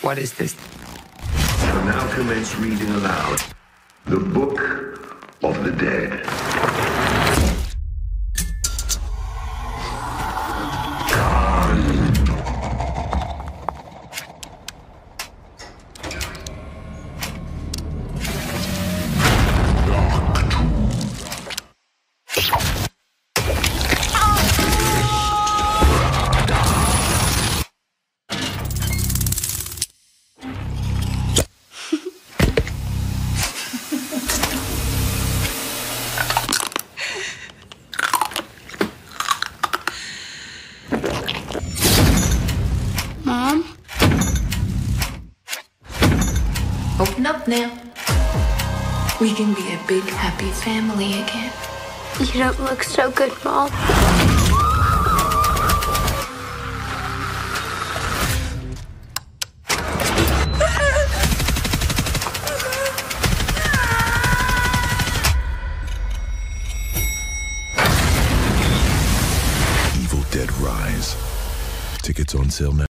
What is this? Shall now commence reading aloud the Book of the Dead. Mom? Open up now. We can be a big, happy family again. You don't look so good, Mom. Evil Dead Rise. Tickets on sale now.